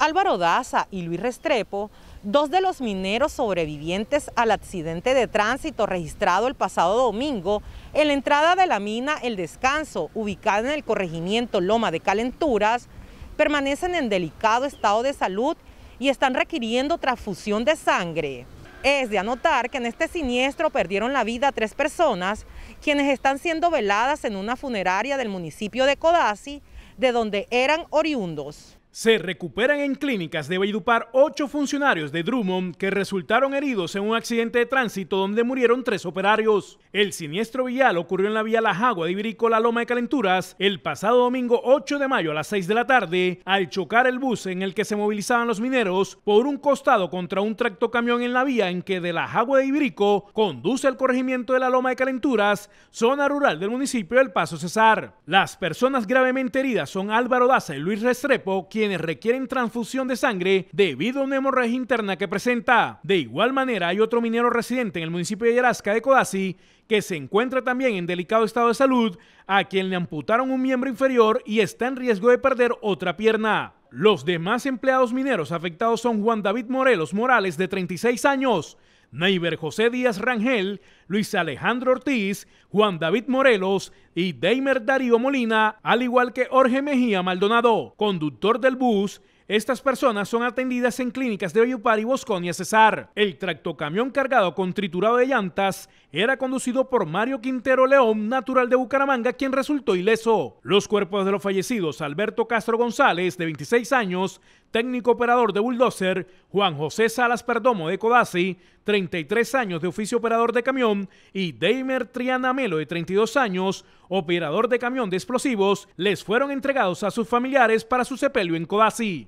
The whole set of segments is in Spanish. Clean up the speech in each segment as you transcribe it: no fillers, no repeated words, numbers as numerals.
Álvaro Daza y Luis Restrepo, dos de los mineros sobrevivientes al accidente de tránsito registrado el pasado domingo en la entrada de la mina El Descanso, ubicada en el corregimiento Loma de Calenturas, permanecen en delicado estado de salud y están requiriendo transfusión de sangre. Es de anotar que en este siniestro perdieron la vida 3 personas, quienes están siendo veladas en una funeraria del municipio de Codazzi, de donde eran oriundos. Se recuperan en clínicas de Valledupar 8 funcionarios de Drummond que resultaron heridos en un accidente de tránsito donde murieron 3 operarios. El siniestro vial ocurrió en la vía La Jagua de Ibirico, La Loma de Calenturas, el pasado domingo 8 de mayo a las 6 de la tarde, al chocar el bus en el que se movilizaban los mineros por un costado contra un tractocamión en la vía en que de La Jagua de Ibirico conduce al corregimiento de La Loma de Calenturas, zona rural del municipio del Paso Cesar. Las personas gravemente heridas son Álvaro Daza y Luis Restrepo, quienes requieren transfusión de sangre debido a una hemorragia interna que presenta. De igual manera, hay otro minero residente en el municipio de Yarasca de Codazzi que se encuentra también en delicado estado de salud, a quien le amputaron un miembro inferior y está en riesgo de perder otra pierna. Los demás empleados mineros afectados son Juan David Morelos Morales, de 36 años, Neiber José Díaz Rangel, Luis Alejandro Ortiz, Juan David Morelos y Deimer Darío Molina, al igual que Jorge Mejía Maldonado, conductor del bus. Estas personas son atendidas en clínicas de Valledupar y Bosconia Cesar. El tractocamión cargado con triturado de llantas era conducido por Mario Quintero León, natural de Bucaramanga, quien resultó ileso. Los cuerpos de los fallecidos: Alberto Castro González, de 26 años, técnico operador de bulldozer; Juan José Salas Perdomo, de Codazzi, 33 años, de oficio operador de camión; y Deimer Triana Melo, de 32 años, operador de camión de explosivos, les fueron entregados a sus familiares para su sepelio en Codazzi.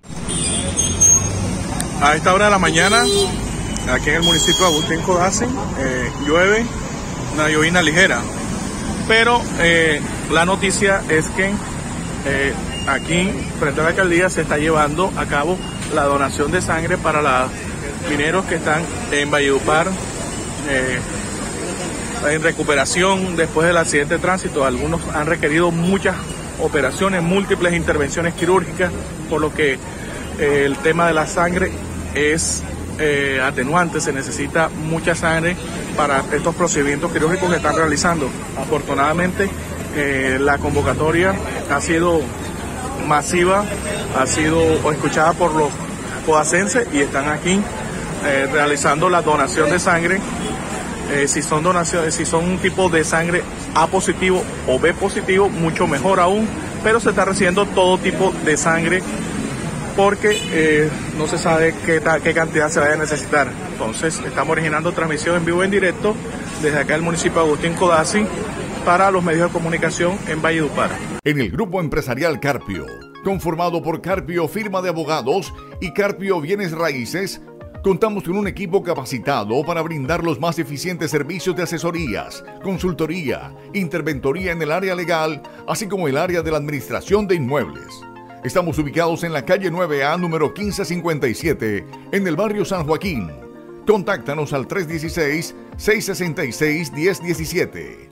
A esta hora de la mañana, aquí en el municipio de Agustín, Codazzi, llueve, una llovizna ligera, pero la noticia es que aquí, frente a la alcaldía, se está llevando a cabo la donación de sangre para los mineros que están en Valledupar, en recuperación después del accidente de tránsito. Algunos han requerido muchas operaciones, múltiples intervenciones quirúrgicas, por lo que el tema de la sangre es atenuante. Se necesita mucha sangre para estos procedimientos quirúrgicos que están realizando. Afortunadamente, la convocatoria ha sido masiva, ha sido escuchada por los codacenses y están aquí realizando la donación de sangre. Si son un tipo de sangre A positivo o B positivo, mucho mejor aún, pero se está recibiendo todo tipo de sangre porque no se sabe qué cantidad se vaya a necesitar. Entonces estamos originando transmisión en vivo en directo desde acá el municipio de Agustín, Codazzi, para los medios de comunicación en Valledupar. En el grupo empresarial Carpio, conformado por Carpio Firma de Abogados y Carpio Bienes Raíces, contamos con un equipo capacitado para brindar los más eficientes servicios de asesorías, consultoría, interventoría en el área legal, así como el área de la administración de inmuebles. Estamos ubicados en la calle 9A, número 1557, en el barrio San Joaquín. Contáctanos al 316-666-1017.